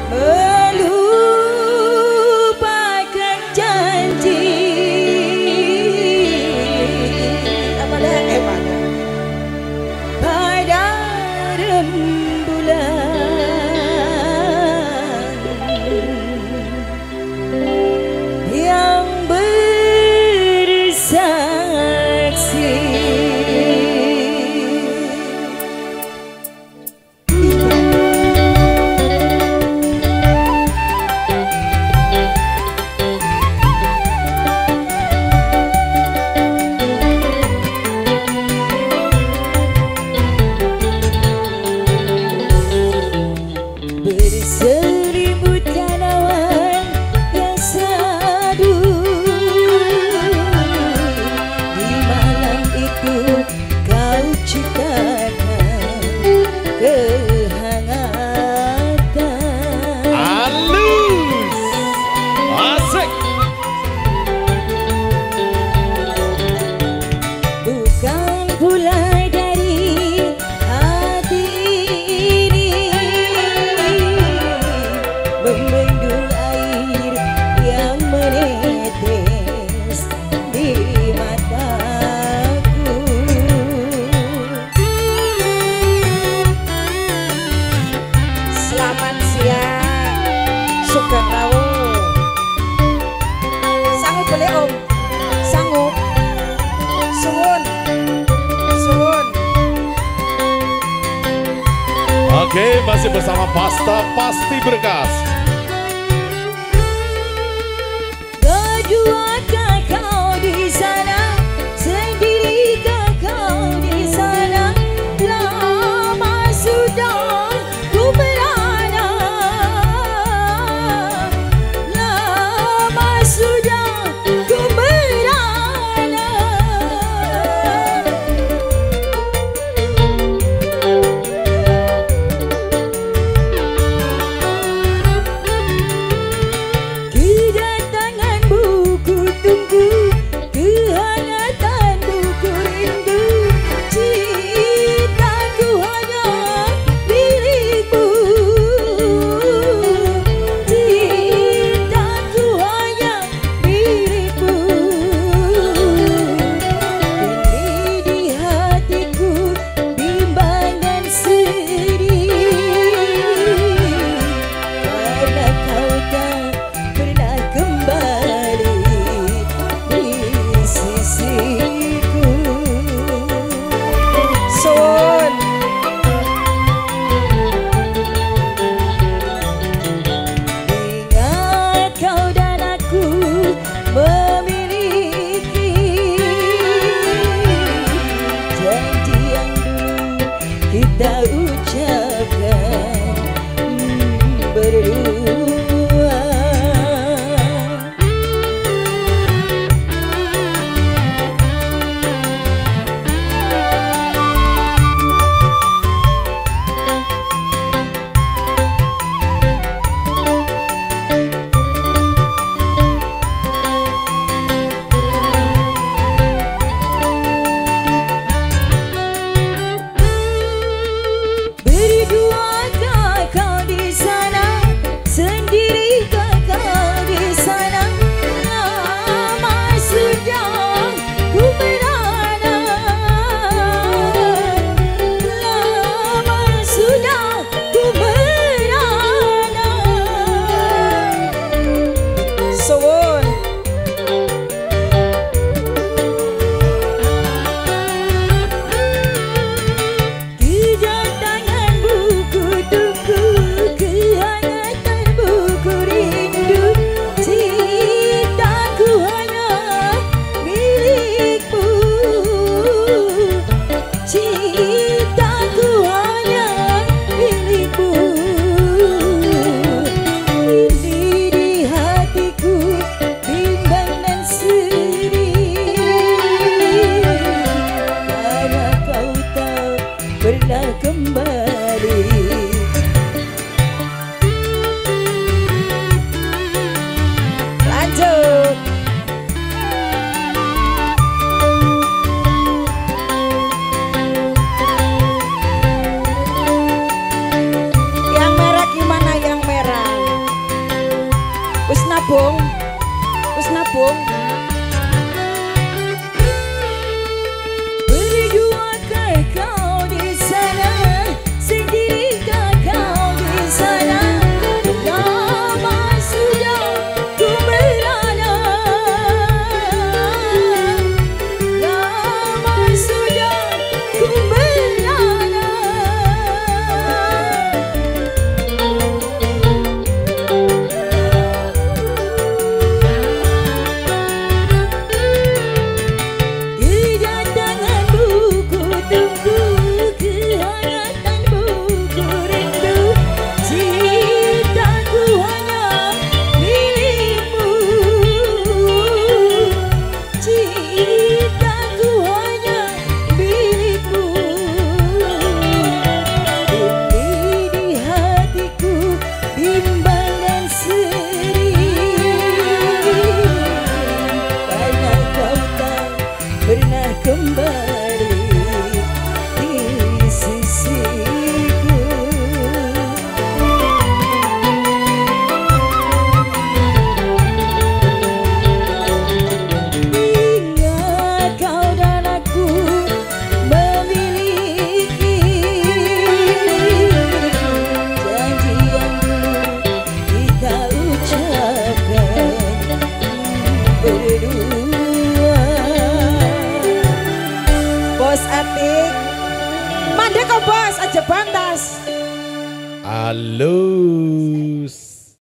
melupakan janji. Apa dah? Pada rembulan yang bersaksi. Berselimutkan awan yang sadu, di malam itu kau ciptakan kehangatan. Halus, asik. Bukan pula dari hati ini membendung air yang menetes di mataku. Selamat siang, Sugeng Rawuh. Sanggup boleh Om? Sanggup. Suwun. Suwun. Oke, masih bersama Pasta Pasti Berkas. Berduakah kau di sana, sendirikah kau di sana? Lama sudah ku merana, lama sudah ku merana. Kedatanganmu ku tunggu berdua. Bos Atik, mandek kok bos, aja bantas. Halus.